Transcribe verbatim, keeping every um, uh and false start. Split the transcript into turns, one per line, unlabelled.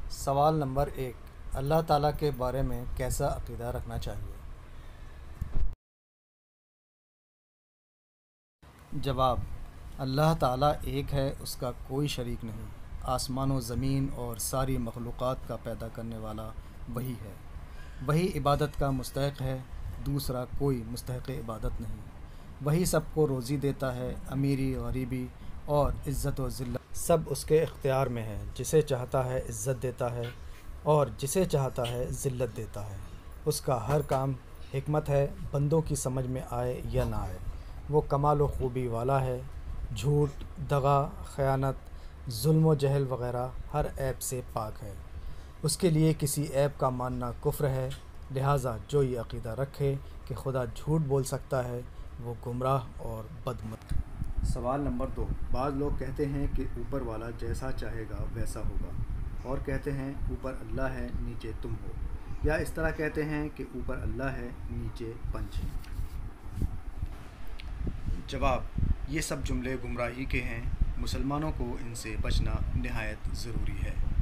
سوال نمبر ایک: اللہ تعالیٰ کے بارے میں کیسا عقیدہ رکھنا چاہیے؟ جواب: اللہ تعالیٰ ایک ہے، اس کا کوئی شریک نہیں۔ آسمان و زمین اور ساری مخلوقات کا پیدا کرنے والا وہی ہے، وہی عبادت کا مستحق ہے، دوسرا کوئی مستحق عبادت نہیں۔ وہی سب کو روزی دیتا ہے، امیری غریبی اور عزت و ذلت سب اس کے اختیار میں ہے۔ جسے چاہتا ہے عزت دیتا ہے اور جسے چاہتا ہے ذلت دیتا ہے۔ اس کا ہر کام حکمت ہے، بندوں کی سمجھ میں آئے یا نہ آئے۔ وہ کمال و خوبی والا ہے، جھوٹ، دغا، خیانت، ظلم و جہل وغیرہ ہر عیب سے پاک ہے۔ اس کے لیے کسی عیب کا ماننا کفر ہے، لہٰذا جو یہ عقیدہ رکھے کہ خدا جھوٹ بول سکتا ہے وہ گمراہ اور بدمت۔ سوال نمبر دو: بعض لوگ کہتے ہیں کہ اوپر والا جیسا چاہے گا ویسا ہوگا، اور کہتے ہیں اوپر اللہ ہے نیچے تم ہو، یا اس طرح کہتے ہیں کہ اوپر اللہ ہے نیچے پنچ ہیں۔ جواب: یہ سب جملے گمراہی کے ہیں، مسلمانوں کو ان سے بچنا نہایت ضروری ہے۔